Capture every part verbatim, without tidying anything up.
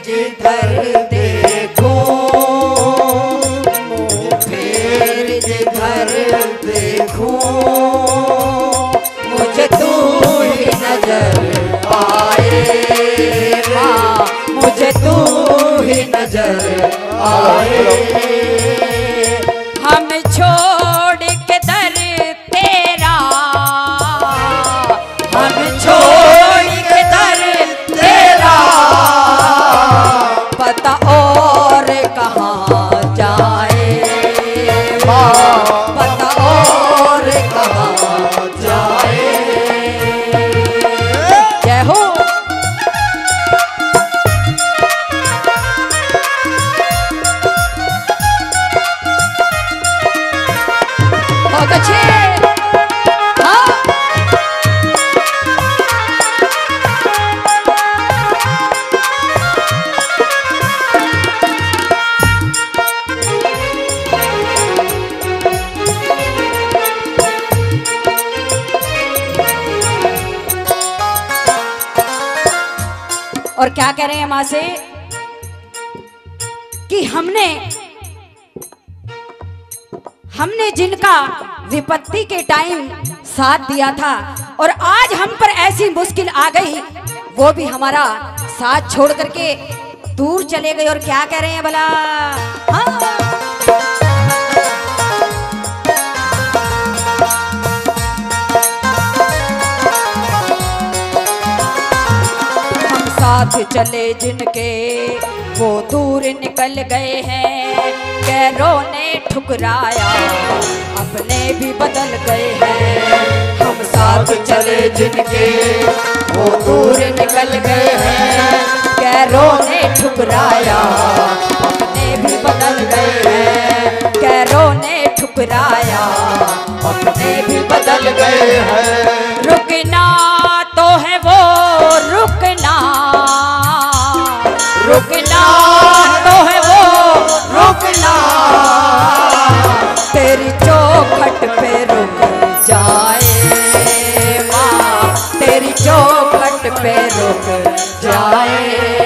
जिधर देखूं, मुँह फेर जिधर देखूं, मुझे तू ही नजर आए माँ, मुझे तू ही नजर आए। हम छोड़ के दर तेरा, हम छोड़ के दर तेरा, पता और कहाँ जाए माँ, पता और कहाँ जाए। जय हो। बहुत अच्छे। हाँ। और क्या कह रहे हैं माँ से कि हमने हमने जिनका विपत्ति के टाइम साथ दिया था और आज हम पर ऐसी मुश्किल आ गई, वो भी हमारा साथ छोड़ करके दूर चले गए। और क्या कह रहे हैं भला? हाँ। हम साथ चले जिनके वो दूर निकल गए हैं, गैरों ने ठुकराया अपने भी बदल गए हैं। हम साथ चले जिनके वो दूर निकल गए हैं, गैरों ने ठुकराया अपने भी बदल गए हैं, गैरों ने ठुकराया अपने भी बदल गए हैं। रुकना तो है वो रुकना, रुकना तो है वो रुकना, तेरी चौखट पे रुक जाए माँ, तेरी चौखट पे रुक जाए।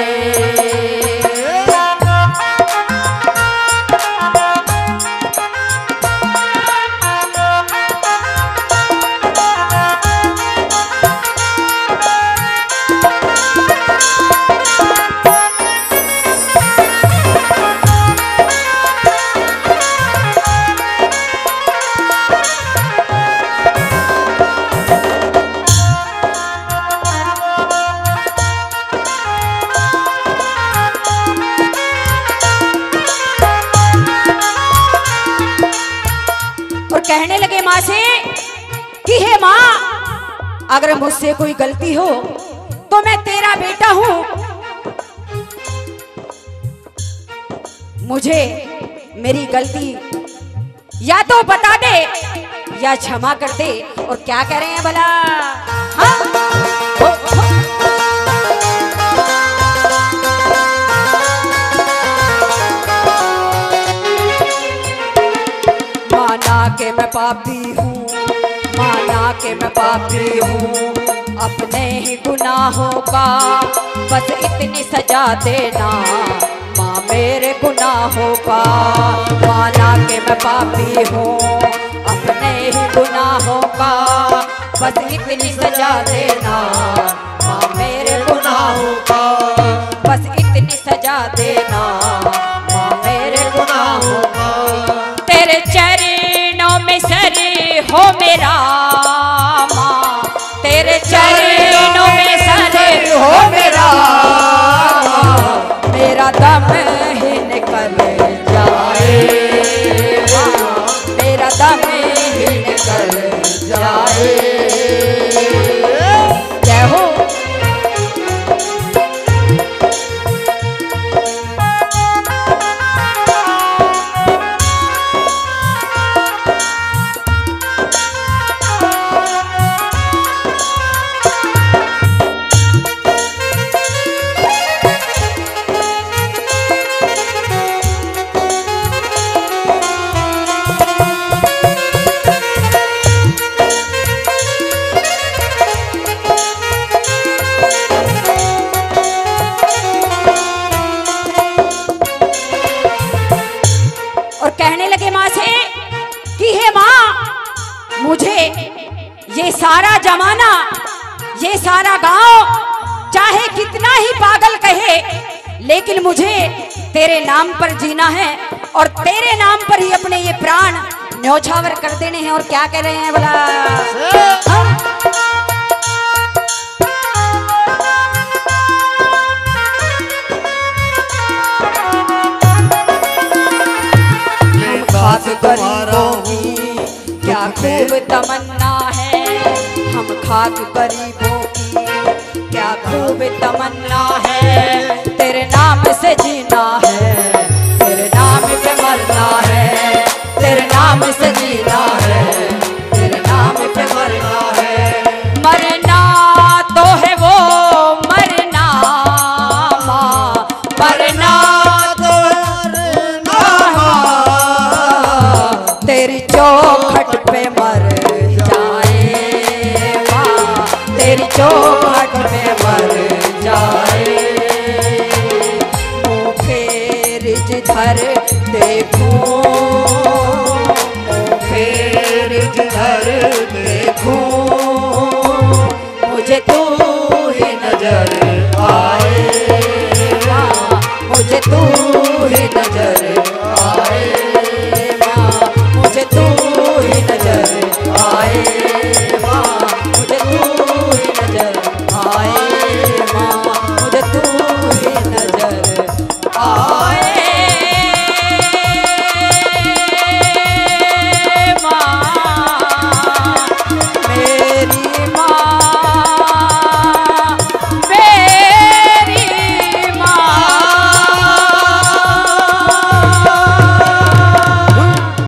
कहने लगे माँ से कि हे माँ, अगर मुझसे कोई गलती हो तो मैं तेरा बेटा हूं, मुझे मेरी गलती या तो बता दे या क्षमा कर दे। और क्या कह रहे हैं भला? हाँ? हो, हो। माना के मैं पापी हूँ, माना के मैं पापी हूँ, अपने ही गुनाहों का बस इतनी सजा देना माँ मेरे गुनाहों का। माना के मैं पापी हूँ, अपने ही गुनाहों का बस इतनी सजा देना माँ मेरे गुनाहों का, बस इतनी सजा देना माँ मेरे गुनाहों का। तेरे चरणों में सर हो मेरा माँ, तेरे चरणों में सर हो मेरा, मेरा दम ही निकल जाए माँ, मेरा दम ही निकल जाए। जय हो। जमाना, ये सारा गांव चाहे कितना ही पागल कहे, लेकिन मुझे तेरे नाम पर जीना है और तेरे नाम पर ही अपने ये प्राण न्यौछावर कर देने हैं। और क्या कह रहे हैं बोला? हम खाक गरीबों की क्या खूब तमन्ना है, हम खाक गरीबों की क्या खूब तमन्ना है, तेरे नाम से जीना है, तेरे नाम पे मरना है, तेरे नाम से जीना है, तेरे नाम पे मरना है। मरना तो है वो मरना माँ, मरना तो मरना माँ, तेरी चौखट पे मर जाए माँ, तेरी चौखट पे मर जाए। मुँह फेर जिधर देखूं, फेर जिधर देखूं, मुझे तू ही नजर आए, मुझे तू ही नजर